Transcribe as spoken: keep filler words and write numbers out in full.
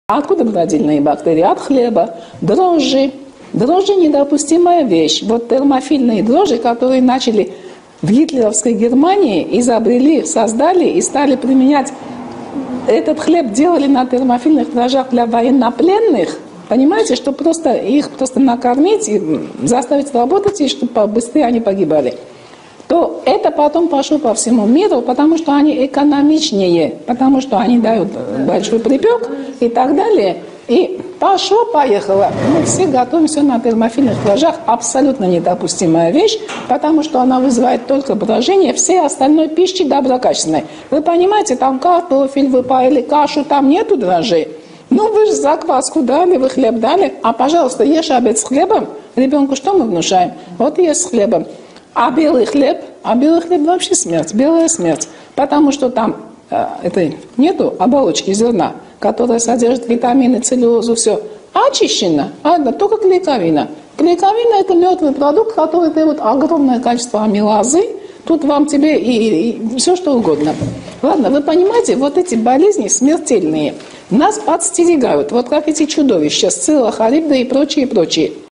А откуда бродильные бактерии? От хлеба. Дрожжи. Дрожжи – недопустимая вещь. Вот термофильные дрожжи, которые начали в гитлеровской Германии, изобрели, создали и стали применять. Этот хлеб делали на термофильных дрожжах для военнопленных. Понимаете, что просто их просто накормить, и заставить работать, и чтобы побыстрее они погибали. То это потом пошло по всему миру, потому что они экономичнее, потому что они дают большой припек и так далее. И пошло-поехало. Мы все готовимся на термофильных дрожжах. Абсолютно недопустимая вещь, потому что она вызывает только брожение всей остальной пищи доброкачественной. Вы понимаете, там картофель вы поели, кашу, там нету дрожжей. Ну, вы же закваску дали, вы хлеб дали. А, пожалуйста, ешь обед с хлебом. Ребенку что мы внушаем? Вот ешь с хлебом. А белый хлеб, а белый хлеб вообще смерть, белая смерть. Потому что там э, это, нету оболочки зерна, которая содержит витамины, целлюлозу, все. Очищено, а да, только клейковина. Клейковина – это мертвый продукт, который требует огромное количество амилазы. Тут вам тебе и, и все что угодно. Ладно, вы понимаете, вот эти болезни смертельные нас подстерегают. Вот как эти чудовища, Сцилла, Харибда и прочие, прочие.